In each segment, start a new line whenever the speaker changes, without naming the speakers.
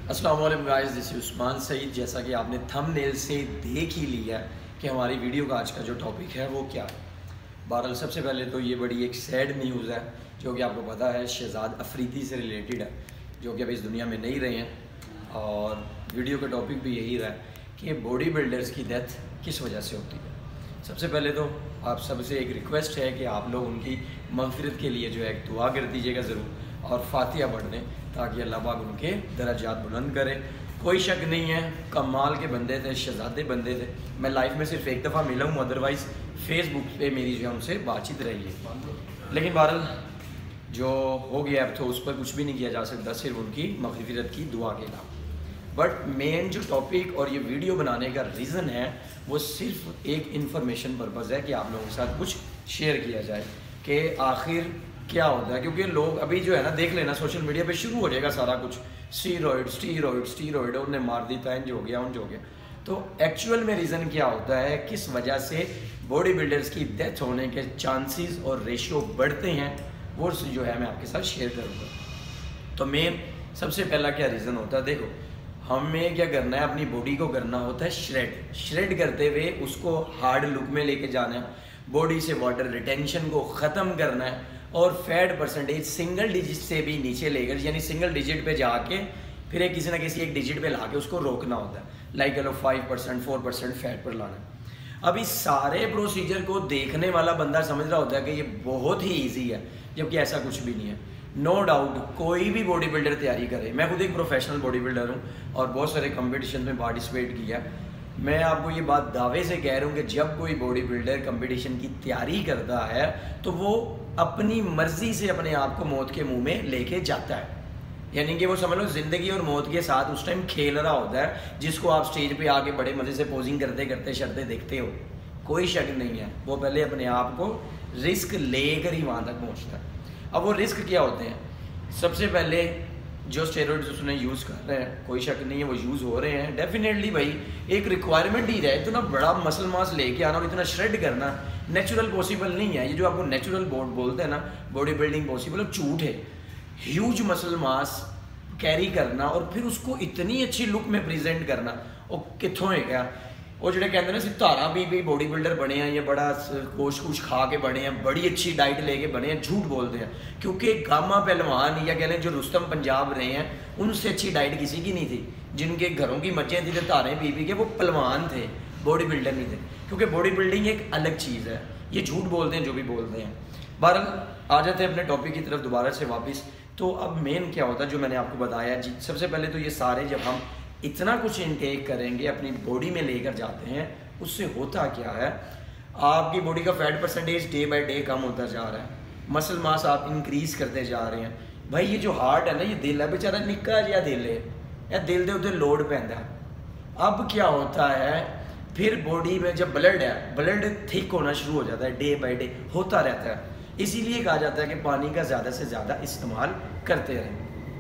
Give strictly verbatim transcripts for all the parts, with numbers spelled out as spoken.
अस्सलाम वालेकुम guys, this is Usman Saeed. जैसा कि आपने थंबनेल से देख ही लिया कि हमारी वीडियो का आज का जो टॉपिक है वो क्या है। बहरहाल सबसे पहले तो ये बड़ी एक सैड न्यूज़ है जो कि आपको पता है शहजाद अफरीदी से रिलेटेड है, जो कि अभी इस दुनिया में नहीं रहे हैं। और वीडियो का टॉपिक भी यही रहा कि बॉडी बिल्डर्स की डेथ किस वजह से होती है। सबसे पहले तो आप सबसे एक रिक्वेस्ट है कि आप लोग उनकी मग़फ़िरत के लिए जो है एक दुआ कर दीजिएगा ज़रूर और फातिहा पढ़ दें ताकि अल्लाह पाक उनके दर्जात बुलंद करे। कोई शक नहीं है, कमाल के बंदे थे, शहजादे बंदे थे। मैं लाइफ में सिर्फ एक दफ़ा मिला हूँ, अदरवाइज़ फेसबुक पे मेरी जो है उनसे बातचीत रही है। लेकिन बहरहाल जो हो गया अब तो उस पर कुछ भी नहीं किया जा सकता, सिर्फ उनकी मग़फ़िरत की दुआ के अलावा। बट मेन जो टॉपिक और ये वीडियो बनाने का रीज़न है वो सिर्फ एक इन्फॉर्मेशन पर्पज़ है कि आप लोगों के साथ कुछ शेयर किया जाए कि आखिर क्या होता है। क्योंकि लोग अभी जो है ना, देख लेना सोशल मीडिया पे शुरू हो जाएगा सारा कुछ, स्टीरॉइड स्टीरॉइड स्टीरॉइड उन्हें मार दी, पैंज हो गया उन हो गया। तो एक्चुअल में रीज़न क्या होता है, किस वजह से बॉडी बिल्डर्स की डेथ होने के चांसेस और रेशियो बढ़ते हैं, वो जो है मैं आपके साथ शेयर करूँगा। तो मेन सबसे पहला क्या रीज़न होता है, देखो हमें क्या करना है, अपनी बॉडी को करना होता है श्रेड। श्रेड करते हुए उसको हार्ड लुक में लेके जाना है, बॉडी से वाटर रिटेंशन को ख़त्म करना है और फैट परसेंटेज सिंगल डिजिट से भी नीचे लेकर, यानी सिंगल डिजिट पे जाके फिर एक किसी ना किसी एक डिजिट पे लाके उसको रोकना होता है। Like low five percent four percent fat पर लाना है। अब इस सारे प्रोसीजर को देखने वाला बंदा समझ रहा होता है कि ये बहुत ही ईजी है, जबकि ऐसा कुछ भी नहीं है। नो डाउट कोई भी बॉडी बिल्डर तैयारी करे, मैं खुद एक प्रोफेशनल बॉडी बिल्डर हूँ और बहुत सारे कंपटीशन में पार्टिसिपेट किया। मैं आपको ये बात दावे से कह रहा हूँ कि जब कोई बॉडी बिल्डर कंपटीशन की तैयारी करता है तो वो अपनी मर्जी से अपने आप को मौत के मुंह में लेके जाता है। यानी कि वो समझ लो ज़िंदगी और मौत के साथ उस टाइम खेल रहा होता है, जिसको आप स्टेज पे आके बड़े मज़े से पोजिंग करते करते शर्तें देखते हो। कोई शक नहीं है, वो पहले अपने आप को रिस्क लेकर ही वहाँ तक पहुँचता है। अब वो रिस्क क्या होते हैं, सबसे पहले जो स्टेरॉइड्स उसने यूज़ कर रहे हैं, कोई शक नहीं है वो यूज़ हो रहे हैं। डेफिनेटली भाई एक रिक्वायरमेंट ही है, इतना बड़ा मसल मास लेके आना और इतना श्रेड करना नेचुरल पॉसिबल नहीं है। ये जो आपको नेचुरल बोर्ड बोलते हैं ना, बॉडी बिल्डिंग पॉसिबल, झूठ है। ह्यूज मसल मास कैरी करना और फिर उसको इतनी अच्छी लुक में प्रेजेंट करना, और कितों है क्या वो जो कहते हैं ना सितारा भी भी बॉडी बिल्डर बने हैं, ये बड़ा कोश कुछ खा के बने हैं, बड़ी अच्छी डाइट लेके बने हैं, झूठ बोलते हैं। क्योंकि गामा पहलवान या कह लें जो रुस्तम पंजाब रहे हैं, उनसे अच्छी डाइट किसी की नहीं थी। जिनके घरों की मज्जें थी, तारें पी पी के, वो पहलवान थे, बॉडी बिल्डर नहीं थे। क्योंकि बॉडी बिल्डिंग एक अलग चीज़ है, ये झूठ बोलते हैं जो भी बोलते हैं। बहरहाल आ जाते हैं अपने टॉपिक की तरफ दोबारा से वापस। तो अब मेन क्या होता है जो मैंने आपको बताया जी, सबसे पहले तो ये सारे जब हम इतना कुछ इनटेक करेंगे अपनी बॉडी में लेकर जाते हैं, उससे होता क्या है, आपकी बॉडी का fat percentage day by day कम होता जा रहा है, मसल मास आप इंक्रीज करते जा रहे हैं। भाई ये जो हार्ट है ना, ये दिल है बेचारा, निक्का जिहा दिल है, या दिल के उत्ते लोड पैंदा है। अब क्या होता है, फिर बॉडी में जब ब्लड है, ब्लड थिक होना शुरू हो जाता है, डे बाय डे होता रहता है। इसीलिए कहा जाता है कि पानी का ज़्यादा से ज़्यादा इस्तेमाल करते रहें।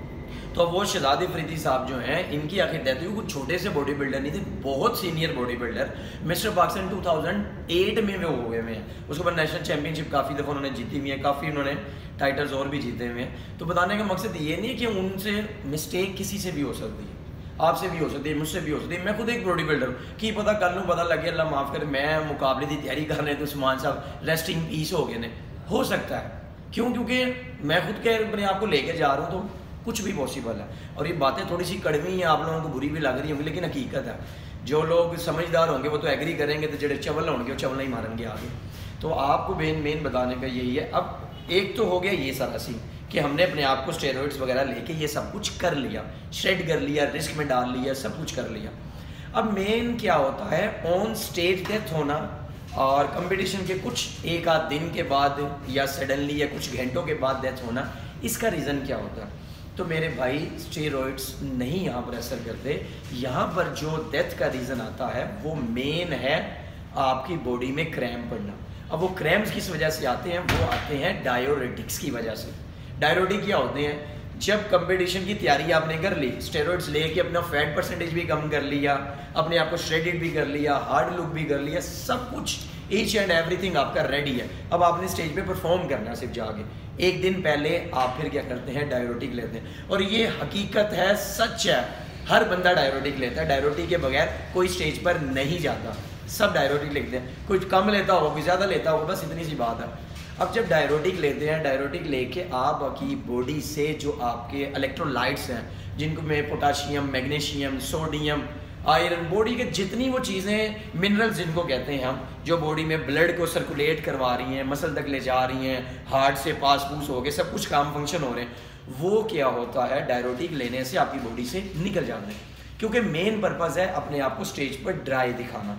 तो वो शहजाद अफरीदी साहब जो हैं, इनकी आखिर डेथ हुई। कुछ छोटे से बॉडी बिल्डर नहीं थे, बहुत senior body builder. Mister Pakistan two thousand eight में वो हो गए हुए हैं। उसके बाद नेशनल चैम्पियनशिप काफ़ी दफ़ा उन्होंने जीती हुई है, काफ़ी उन्होंने टाइटल्स और भी जीते हुए हैं। तो बताने का मकसद ये नहीं है कि उनसे मिस्टेक किसी से भी हो सकती है, आपसे भी हो सकती है, मुझसे भी हो सकती है। मैं खुद एक बॉडी बिल्डर हूँ, कि पता कल नू पता लगे, अल्लाह माफ़ करे, मैं मुकाबले की तैयारी कर रहे थे, उस्मान साहब रेस्टिंग पीस हो गए ने, हो सकता है। क्यों? क्योंकि मैं खुद के अपने आप को लेकर जा रहा हूँ, तो कुछ भी पॉसिबल है। और ये बातें थोड़ी सी कड़वी हैं, आप लोगों को बुरी भी लग रही होंगी, लेकिन हकीकत है। जो लोग समझदार होंगे वो तो एग्री करेंगे, तो जो चवल होंगे वो चवल नहीं मारेंगे आगे। तो आपको मेन मेन बताने का यही है। अब एक तो हो गया ये सारा सीन कि हमने अपने आप को स्टेरॉइड्स वगैरह लेके ये सब कुछ कर लिया, श्रेड कर लिया, रिस्क में डाल लिया, सब कुछ कर लिया। अब मेन क्या होता है, ऑन स्टेज डेथ होना और कंपटीशन के कुछ एक आध दिन के बाद या सडनली या कुछ घंटों के बाद डेथ होना, इसका रीज़न क्या होता है। तो मेरे भाई स्टेरॉइड्स नहीं यहाँ पर असर करते। यहाँ पर जो डेथ का रीज़न आता है वो मेन है आपकी बॉडी में क्रैम्प पड़ना। अब वो क्रैम्प्स किस वजह से आते हैं, वो आते हैं डायोरेटिक्स की वजह से। डायोरेटिक क्या होते हैं, जब कंपटीशन की तैयारी आपने कर ली, स्टेरॉइड्स लेके अपना फैट परसेंटेज भी कम कर लिया, अपने आप को श्रेडेड भी कर लिया, हार्ड लुक भी कर लिया, सब कुछ ईच एंड एवरीथिंग आपका रेडी है। अब आपने स्टेज पे परफॉर्म करना है सिर्फ जाके। एक दिन पहले आप फिर क्या करते हैं, डायरेटिक लेते हैं। और ये हकीकत है, सच है, हर बंदा डायरोटिक लेता है, डायरोटिक के बगैर कोई स्टेज पर नहीं जाता, सब डायरोटिक लेते हैं, कुछ कम लेता होगा कोई ज़्यादा लेता होगा, बस इतनी सी बात है। अब जब डायरोटिक लेते हैं, डायरोटिक लेके आपकी बॉडी से जो आपके इलेक्ट्रोलाइट्स हैं, जिनको में potassium, magnesium, sodium, iron, body के जितनी वो चीज़ें मिनरल्स जिनको कहते हैं हम, जो बॉडी में ब्लड को सर्कुलेट करवा रही हैं, मसल तक ले जा रही हैं, हार्ट से पास पूस हो गए, सब कुछ काम फंक्शन हो रहे हैं, वो क्या होता है डायरोटिक लेने से आपकी बॉडी से निकल जाते हैं। क्योंकि मेन पर्पज़ है अपने आप को स्टेज पर ड्राई दिखाना।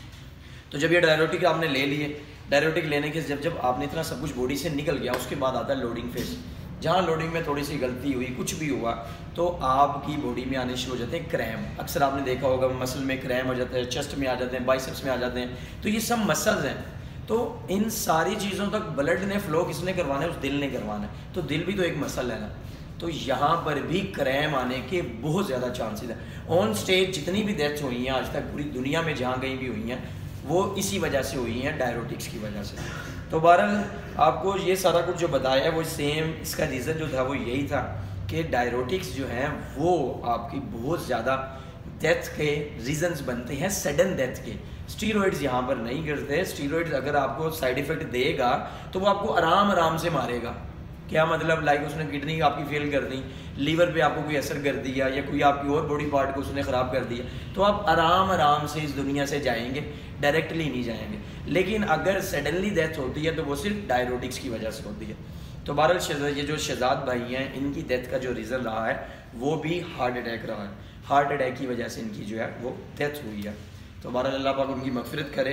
तो जब ये डायरोटिक आपने ले लिए, डायरोटिक लेने के जब जब आपने इतना सब कुछ बॉडी से निकल गया, उसके बाद आता है लोडिंग फेज। जहाँ लोडिंग में थोड़ी सी गलती हुई, कुछ भी हुआ, तो आपकी बॉडी में आने शुरू हो जाते हैं क्रैम्प। अक्सर आपने देखा होगा मसल में क्रैम्प हो जाता है, चेस्ट में आ जाते हैं, बाइसेप्स में आ जाते हैं, तो ये सब मसल्स हैं। तो इन सारी चीज़ों तक ब्लड ने फ्लो किसने करवाना है? उस दिल ने करवाना है। तो दिल भी तो एक मसल है ना, तो यहाँ पर भी क्रैम्प आने के बहुत ज़्यादा चांसेस हैं। ऑन स्टेज जितनी भी डेथ्स हुई हैं आज तक पूरी दुनिया में जहाँ कहीं भी हुई हैं, वो इसी वजह से हुई हैं, डायरोटिक्स की वजह से। तो बहरहाल आपको ये सारा कुछ जो बताया है वो सेम, इसका रीज़न जो था वो यही था कि डायरोटिक्स जो हैं वो आपकी बहुत ज़्यादा डेथ के रीजंस बनते हैं, सडन डेथ के। स्टीरॉइड्स यहाँ पर नहीं करते। स्टीरॉइड्स अगर आपको साइड इफ़ेक्ट देगा तो वो आपको आराम आराम से मारेगा। क्या मतलब? लाइक उसने किडनी आपकी फेल कर दी, लीवर पे आपको कोई असर कर दिया, या कोई आपकी और बॉडी पार्ट को उसने ख़राब कर दिया, तो आप आराम आराम से इस दुनिया से जाएंगे, डायरेक्टली नहीं जाएंगे। लेकिन अगर सडनली डेथ होती है तो वो सिर्फ डायरोटिक्स की वजह से होती है। तो बहरहाल ये जो शहजाद भाई हैं, इनकी डेथ का जो रीज़न रहा है वो भी हार्ट अटैक रहा है। हार्ट अटैक की वजह से इनकी जो है वो डेथ हुई है। तो बहरहाल अल्लाह पाक उनकी मग़फ़िरत करे।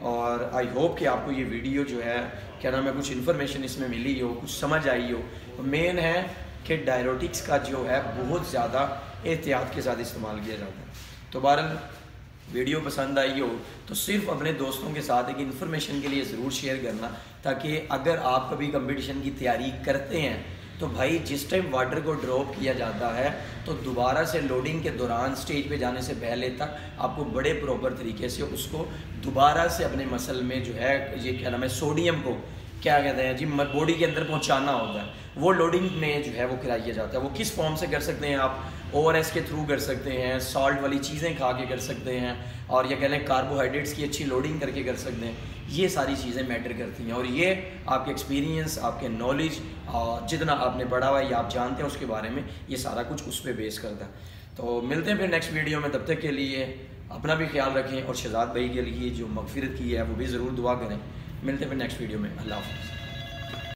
और आई होप कि आपको ये वीडियो जो है, क्या नाम है, कुछ इन्फॉर्मेशन इसमें मिली हो, कुछ समझ आई हो। मेन है कि डायरोटिक्स का जो है बहुत ज़्यादा एहतियात के साथ इस्तेमाल किया जाता है। तो बहरहाल वीडियो पसंद आई हो तो सिर्फ अपने दोस्तों के साथ एक इन्फॉर्मेशन के लिए ज़रूर शेयर करना, ताकि अगर आप कभी कंपटीशन की तैयारी करते हैं तो भाई जिस टाइम वाटर को ड्रॉप किया जाता है तो दोबारा से लोडिंग के दौरान स्टेज पे जाने से पहले तक आपको बड़े प्रॉपर तरीके से उसको दोबारा से अपने मसल में जो है, ये क्या नाम है, सोडियम को क्या कहते हैं जी, बॉडी के अंदर पहुंचाना होता है। वो लोडिंग में जो है वो कराया जाता है। वो किस फॉर्म से कर सकते हैं आप? ओ आर एस के थ्रू कर सकते हैं, सॉल्ट वाली चीज़ें खा के कर सकते हैं, और या कह लें कार्बोहाइड्रेट्स की अच्छी लोडिंग करके कर सकते हैं। ये सारी चीज़ें मैटर करती हैं, और ये आपके एक्सपीरियंस, आपके नॉलेज और जितना आपने पढ़ा हुआ है या आप जानते हैं उसके बारे में, ये सारा कुछ उस पर बेस करता है। तो मिलते हैं फिर नेक्स्ट वीडियो में। तब तक के लिए अपना भी ख्याल रखें, और शहजाद भाई के लिए जो मग़फ़िरत की है वो भी ज़रूर दुआ करें। मिलते हैं फिर नेक्स्ट वीडियो में। अल्लाह हाफ़िज़।